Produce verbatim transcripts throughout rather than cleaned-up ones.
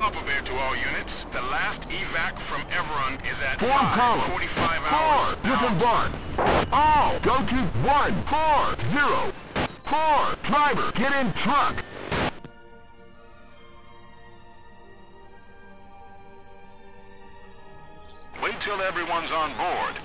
Up a bit to all units. The last evac from Everun is at Form five column. forty-five Four. hours. Disembark. All go to one four zero. Four. Driver, get in truck. Wait till everyone's on board.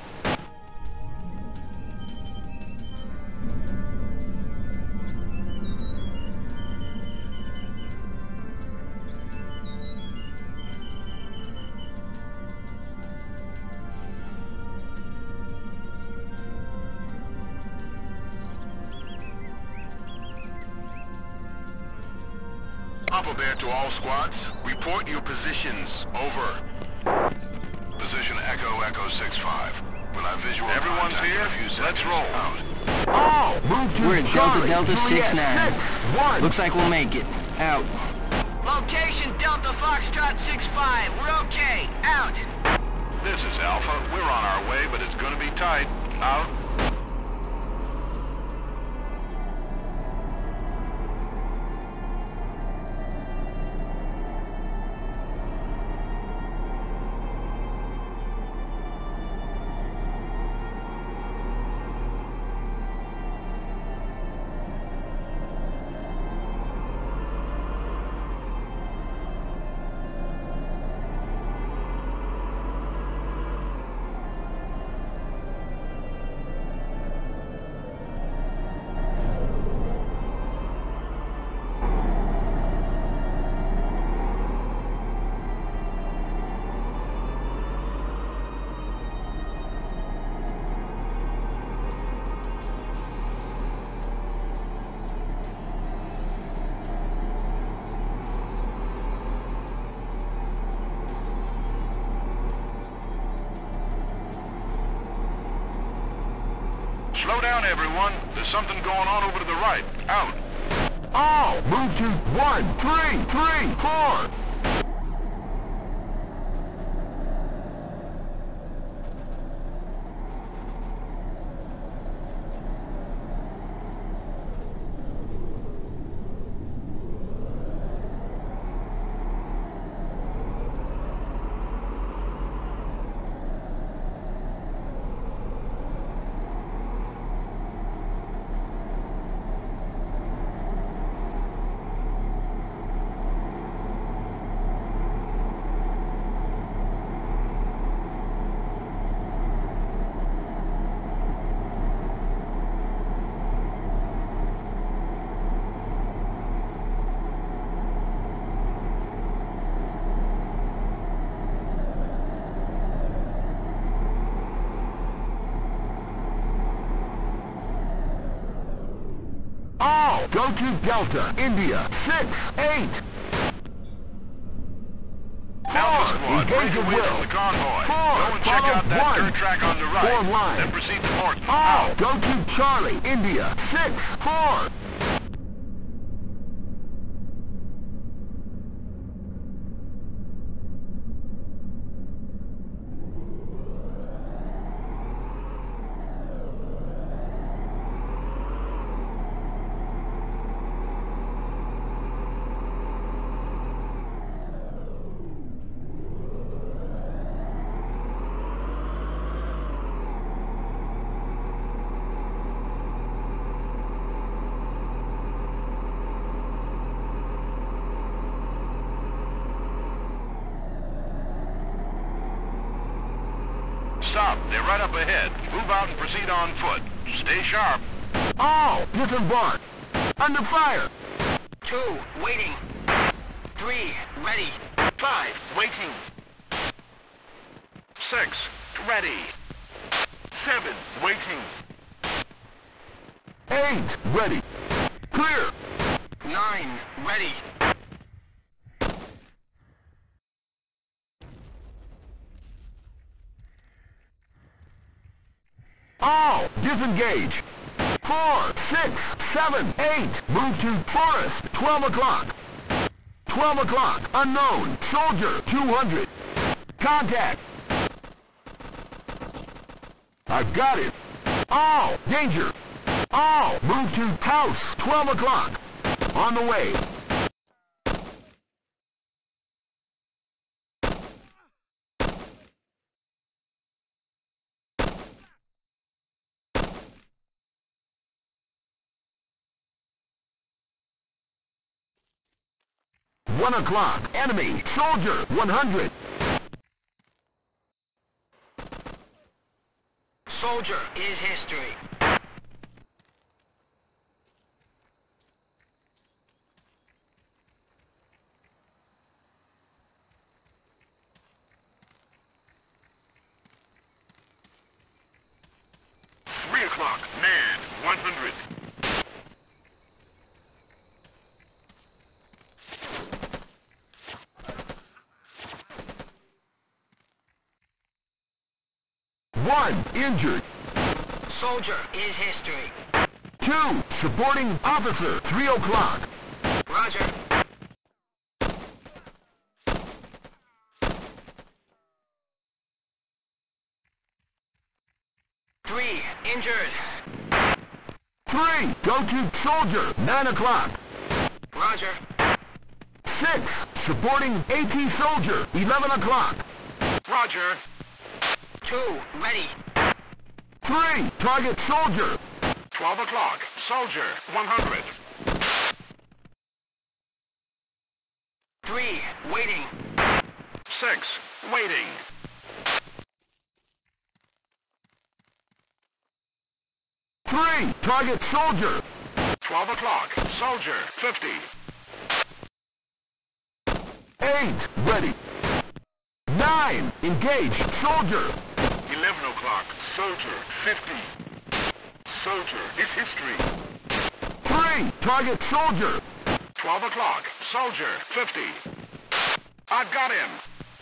Up a bit to all squads. Report your positions. Over. Position Echo Echo six five. Will have visual Everyone's contact here? in a few seconds. Let's roll. Out. All move to We're at Delta Delta Juliet six nine. six one. Looks like we'll make it. Out. Location Delta Foxtrot six five. We're okay. Out. This is Alpha. We're on our way, but it's gonna be tight. Out. Slow down, everyone. There's something going on over to the right. Out. All move to one three three four. All go to Delta, India, six, eight. Alpha Four, Squad, engage break at away will. from the convoy. Four, Go and check follow out that one. dirt track on the right. Form line. Then proceed to Morton. All Out. go to Charlie, India, six, four. Stop. They're right up ahead. Move out and proceed on foot. Stay sharp. All disembark. Under fire. Two, waiting. Three, ready. Five, waiting. Six, ready. Seven, waiting. Eight, ready. Clear. Nine, ready. All disengage. Four, six, seven, eight. Move to forest. Twelve o'clock. Twelve o'clock. Unknown. Soldier. Two hundred. Contact. I've got it. All danger. All move to house. Twelve o'clock. On the way. one o'clock. Enemy soldier one hundred. Soldier is history. Three o'clock. Man, one hundred. One injured. Soldier is history. Two supporting officer. Three o'clock. Roger. Three injured. Three go to soldier. Nine o'clock. Roger. Six supporting AT soldier. Eleven o'clock. Roger. Two ready. Three target soldier. Twelve o'clock. Soldier, one hundred. Three waiting. Six, waiting. Three target soldier. Twelve o'clock. Soldier, fifty. Eight ready. Nine engaged soldier. Eleven o'clock. Soldier, fifty. Soldier is history. Three target soldier. Twelve o'clock. Soldier, fifty. I've got him.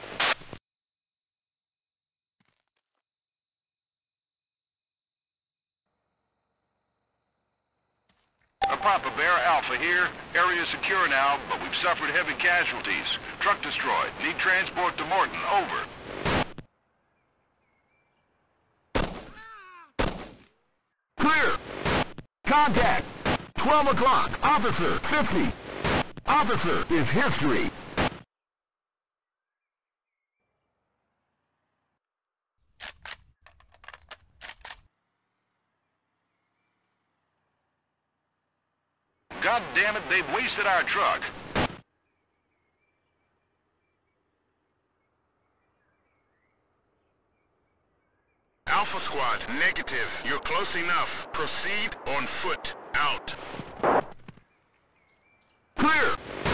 A Papa Bear, Alpha here. Area secure now, but we've suffered heavy casualties. Truck destroyed. Need transport to Morton. Over. Clear. Contact. Twelve o'clock. Officer fifty. Officer is history. God damn it, they've wasted our truck. Alpha Squad, negative. You're close enough. Proceed on foot. Out. Clear.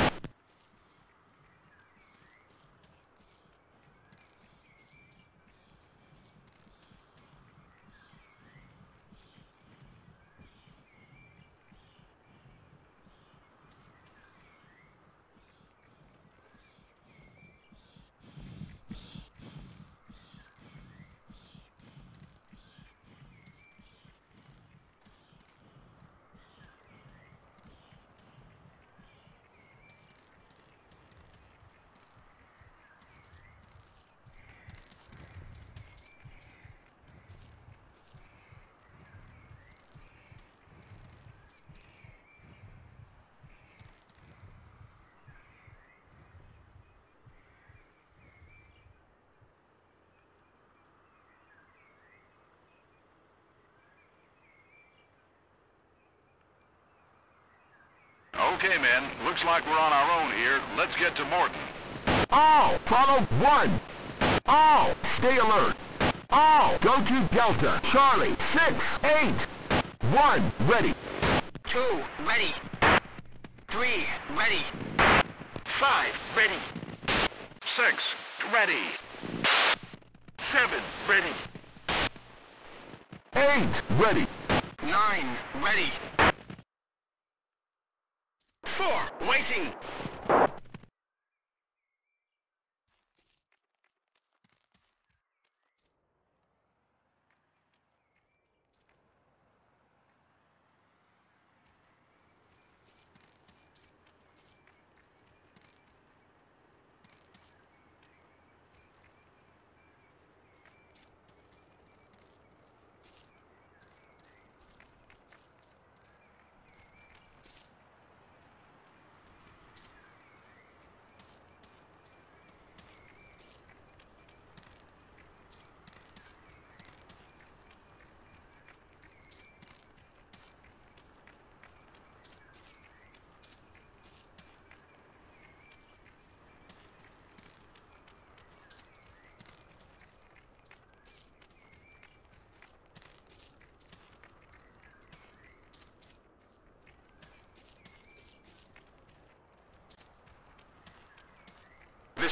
Okay, men. Looks like we're on our own here. Let's get to Morton. All follow one. All stay alert. All go to Delta. Charlie six eight. One ready. Two ready. Three ready. Five, ready. Six, ready. Seven, ready. Eight ready. Nine ready. Four, waiting.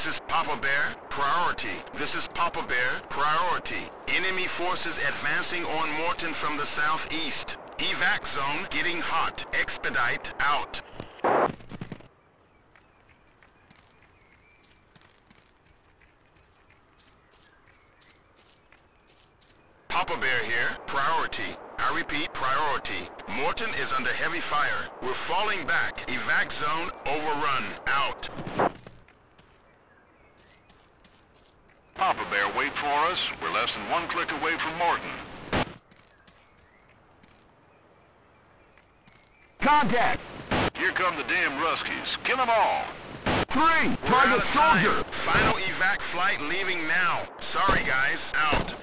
This is Papa Bear, priority. This is Papa Bear, priority. Enemy forces advancing on Morton from the southeast. Evac zone getting hot. Expedite out. Papa Bear here, priority. I repeat, priority. Morton is under heavy fire. We're falling back. Evac zone overrun. Out. Papa Bear, wait for us. We're less than one click away from Morton. Contact! Here come the damn Ruskies. Kill them all. Three! We're out Target of time. soldier! Final evac flight leaving now. Sorry guys, out.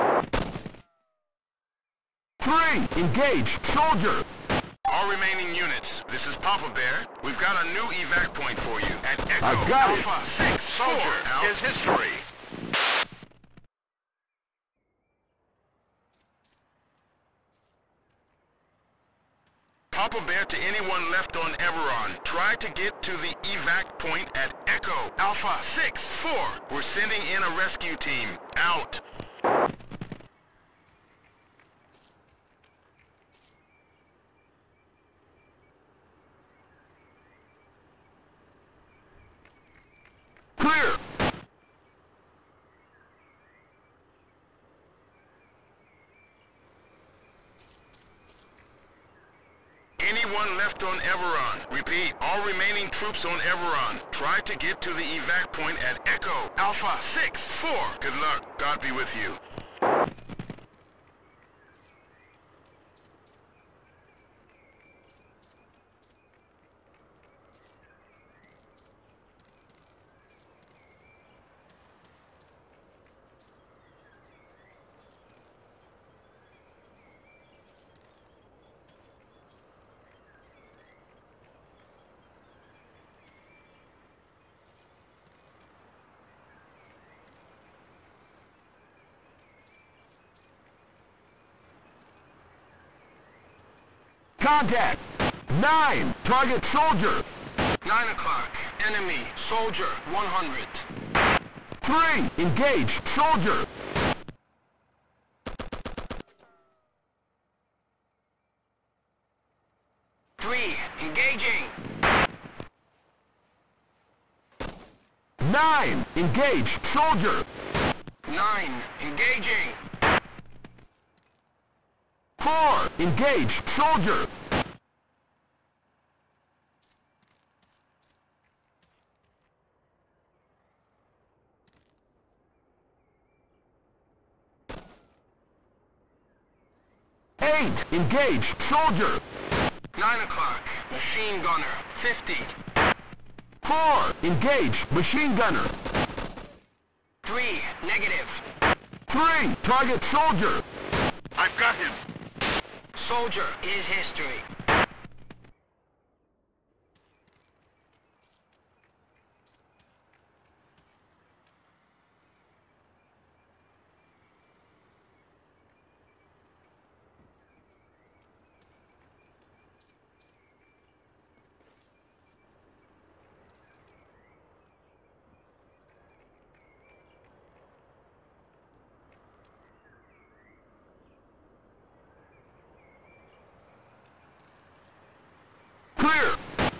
Three! Engage! Soldier! All remaining units, this is Papa Bear. We've got a new evac point for you at Echo I've got it. Alpha six Soldier out. is history. Papa Bear to anyone left on Everon. Try to get to the evac point at Echo Alpha six four. We're sending in a rescue team. Out. Clear! Anyone left on Everon. Repeat, all remaining troops on Everon. Try to get to the evac point at Echo Alpha six four. Good luck. God be with you. Contact! Nine! Target soldier! Nine o'clock. Enemy. Soldier. one hundred. Three! Engage! Soldier! Three. Engaging. Nine! Engage! Soldier! Nine. Engaging. Four! Engage! Soldier! Eight! Engage! Soldier! Nine o'clock. Machine gunner. fifty. Four! Engage! Machine gunner! Three. Negative. Three! Target soldier! I've got him. Soldier is history. Clear!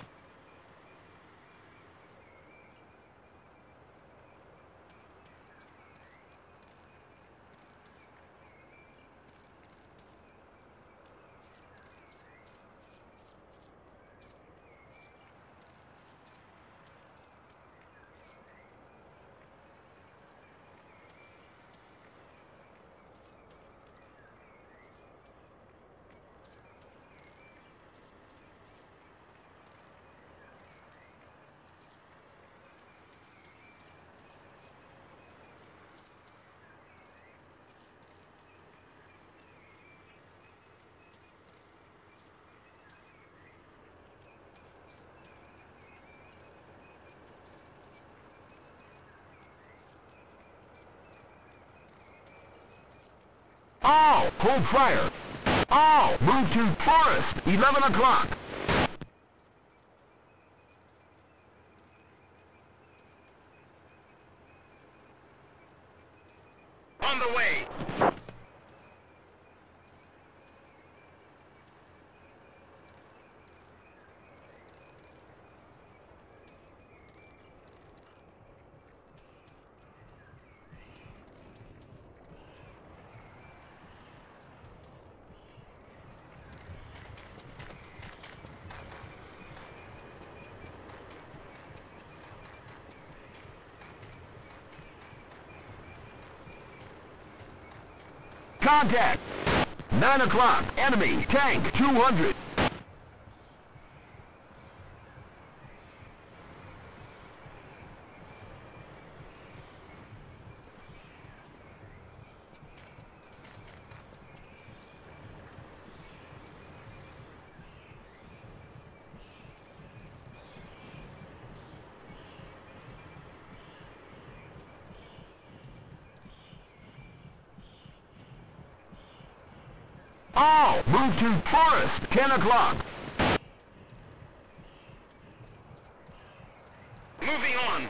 All! Hold fire! All! Move to forest! eleven o'clock! okay. Contact! nine o'clock, enemy, tank, two hundred. All move to forest, ten o'clock. Moving on.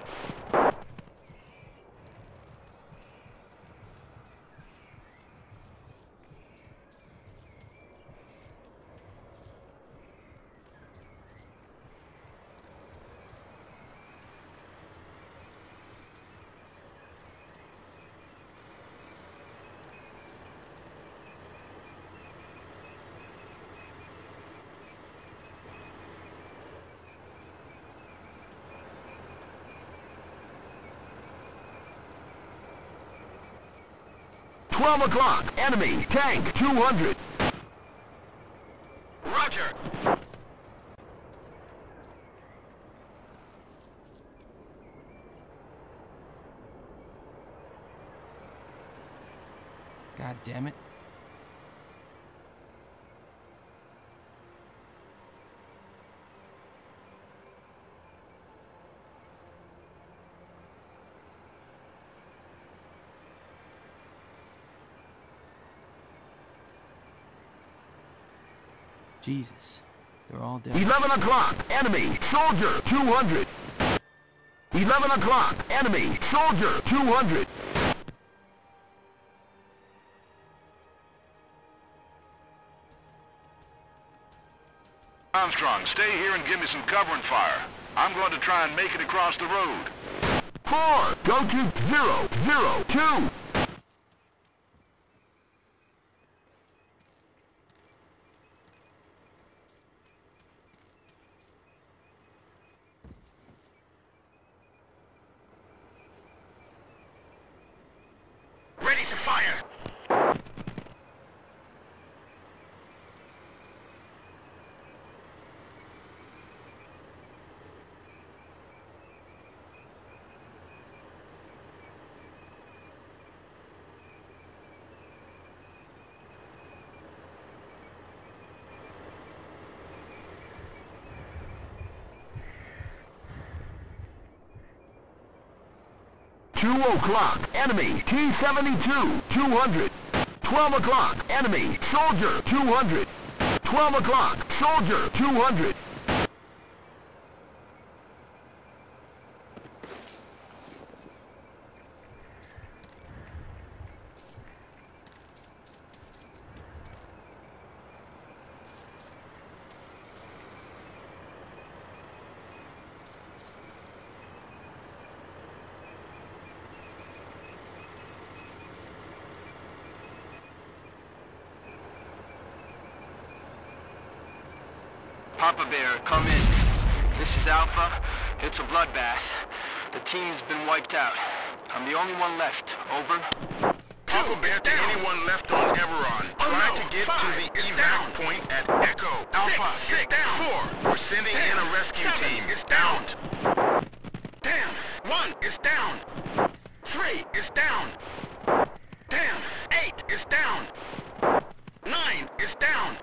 twelve o'clock, enemy, tank, two hundred. Roger. God damn it. Jesus, they're all dead. eleven o'clock, enemy, soldier, two hundred. eleven o'clock, enemy, soldier, two hundred. Armstrong, stay here and give me some cover and fire. I'm going to try and make it across the road. Four, go to zero, zero, two. Ready to fire. two o'clock, enemy, T seventy-two, two hundred. twelve o'clock, enemy, soldier, two hundred. twelve o'clock, soldier, two hundred. Papa Bear, come in. This is Alpha. It's a bloodbath. The team's been wiped out. I'm the only one left. Over. Papa Bear to anyone left on Everon. Oh, Try no. to get Five to the is evac down. point at Echo. Alpha Six is is down. four. We're sending Ten. in a rescue Seven team. is down. Out. Damn, one is down. Three is down. Damn, eight is down. Nine is down.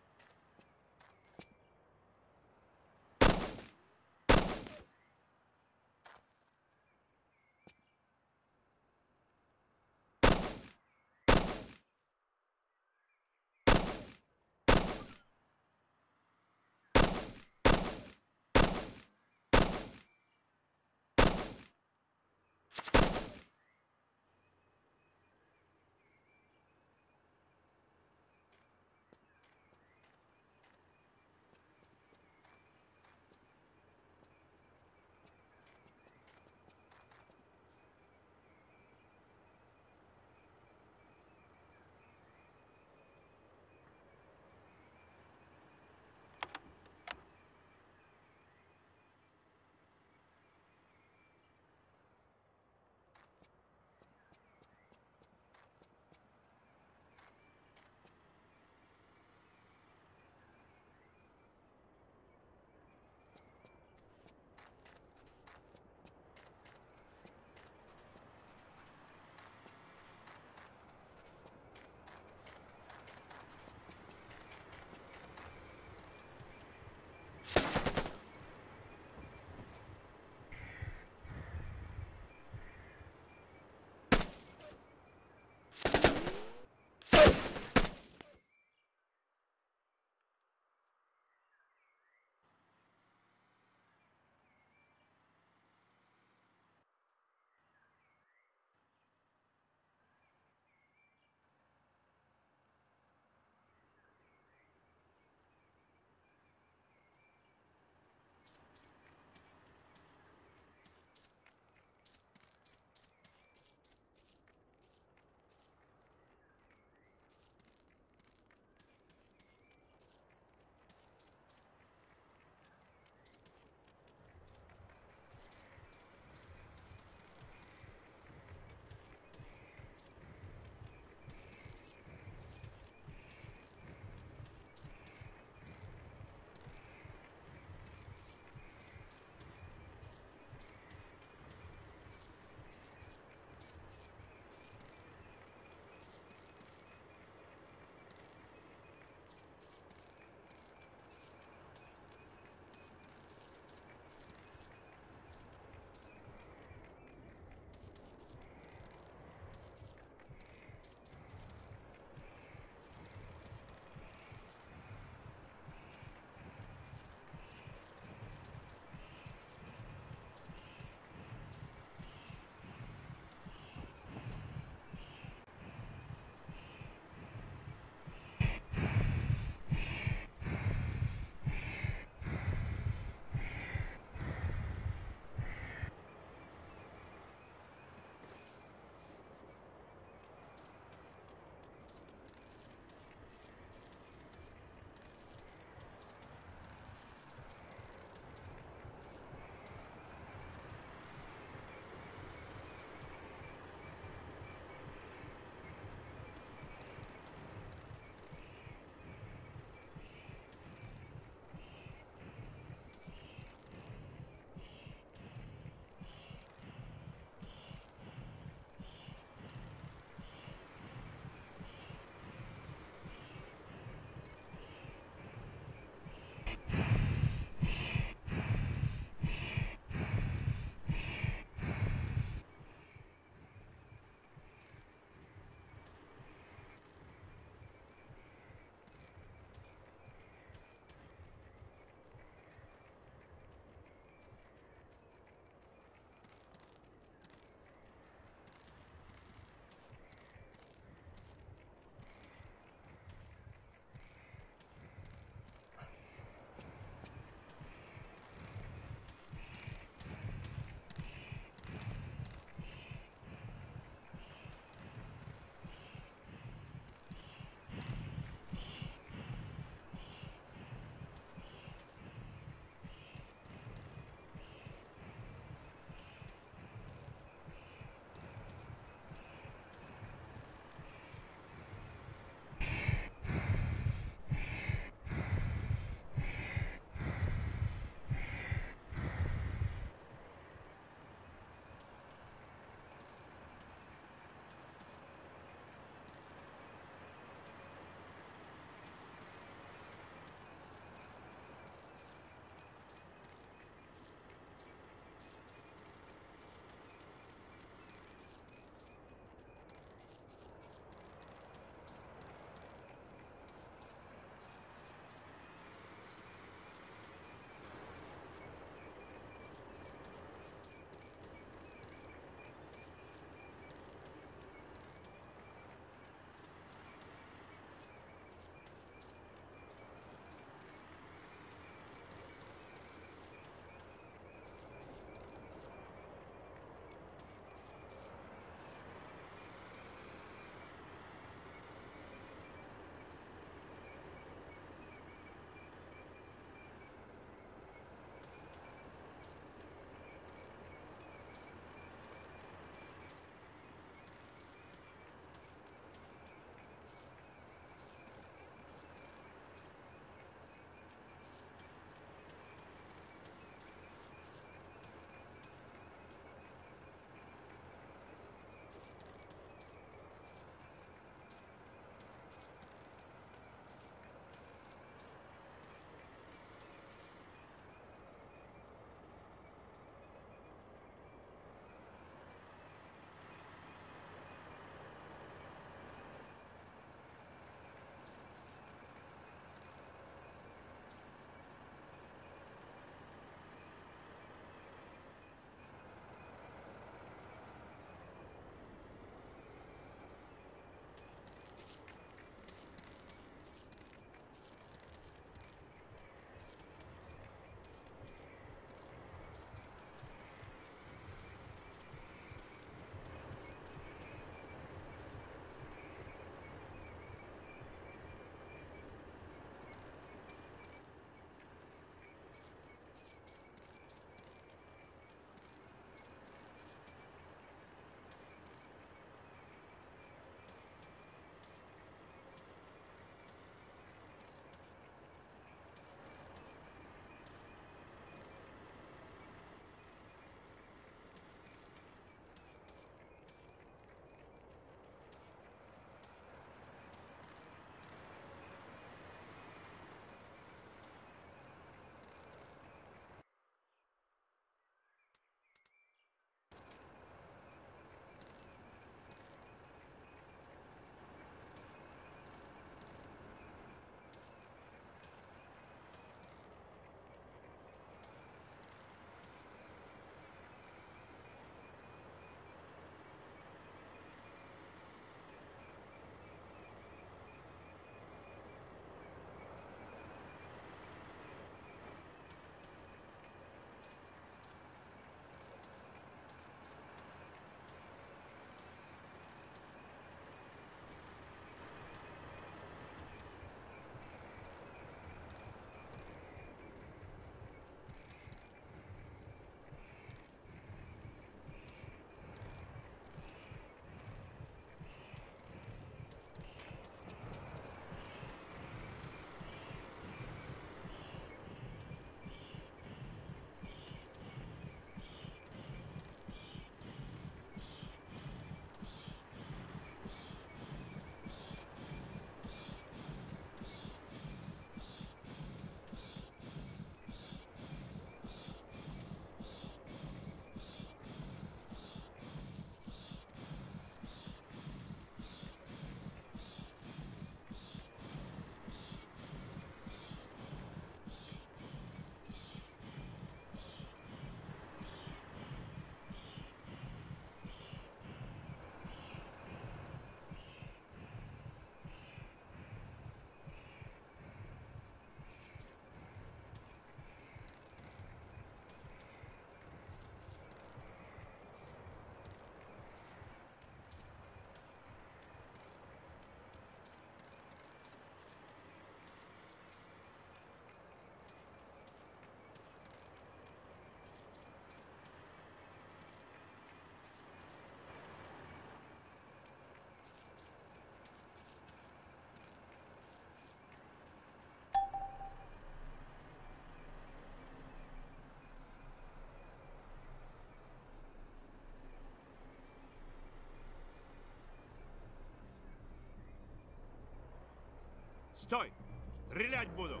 Стой! Стрелять буду!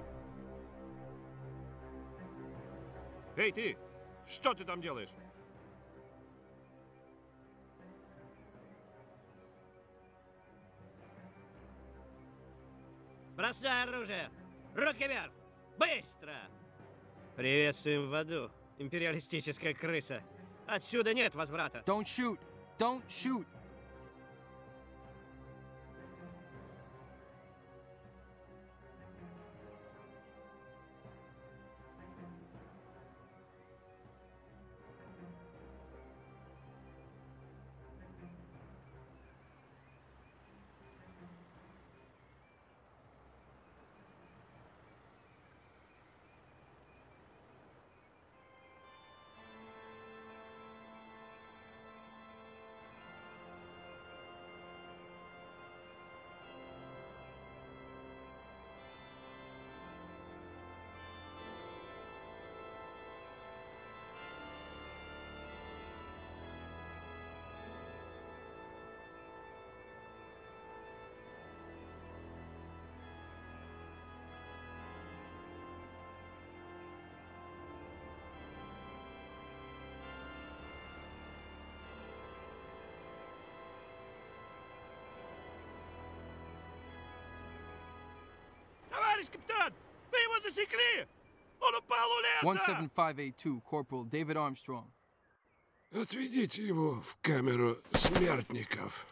Эй, ты! Что ты там делаешь? Бросай оружие! Руки вверх! Быстро! Приветствуем в аду, империалистическая крыса. Отсюда нет возврата. Don't shoot! Don't shoot! Товарищ капитан! Мы его засекли! Он упал у леса! one seven five eight two, Corporal David Armstrong. Отведите его в камеру смертников.